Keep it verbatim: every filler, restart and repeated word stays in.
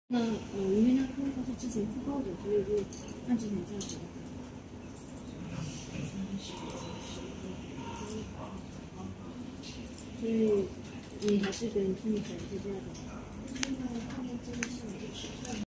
那呃，因为那客户他是之前复购的，所以就按之前价格。所以你还是跟他们讲一下价格。